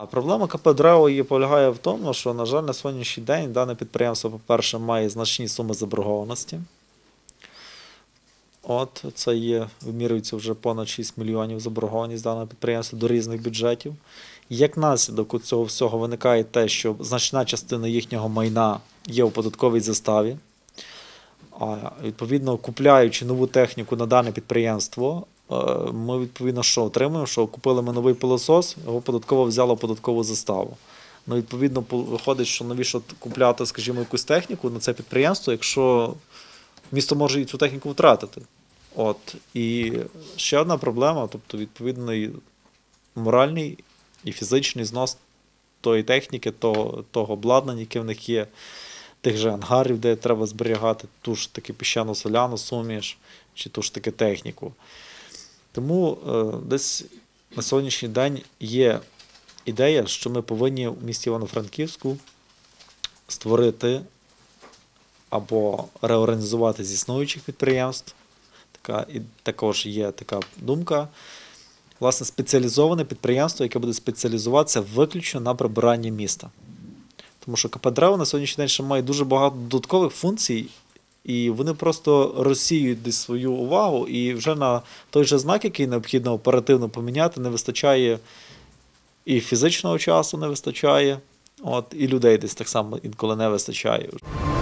Проблема КП «Древо» полягає в тому, що, на жаль, на сьогоднішній день дане підприємство, по-перше, має значні суми заборгованості. Це вимірюється вже понад 6 мільйонів заборгованість даного підприємства до різних бюджетів. Як наслідок цього всього виникає те, що значна частина їхнього майна є у податковій заставі. Відповідно, купляючи нову техніку на дане підприємство, ми, відповідно, що отримуємо? Що купили ми новий пилосос, його податково взяла податкову заставу. Відповідно, виходить, що навіщо купляти, скажімо, якусь техніку на це підприємство, якщо місто може і цю техніку втратити. І ще одна проблема, тобто, відповідний моральний і фізичний знос тої техніки, того обладнання, яке в них є, тих же ангарів, де треба зберігати ту ж таки піщано-соляну суміш, чи ту ж таки техніку. Тому десь на сьогоднішній день є ідея, що ми повинні в місті Івано-Франківську створити або реорганізувати з існуючих підприємств. Також є така думка. Власне, спеціалізоване підприємство, яке буде спеціалізуватися виключно на прибиранні міста. Тому що КП «Древо» на сьогоднішній день ще має дуже багато додаткових функцій, і вони просто розсіюють десь свою увагу, і вже на той же знак, який необхідно оперативно поміняти, не вистачає і фізичного часу не вистачає, і людей десь так само інколи не вистачає.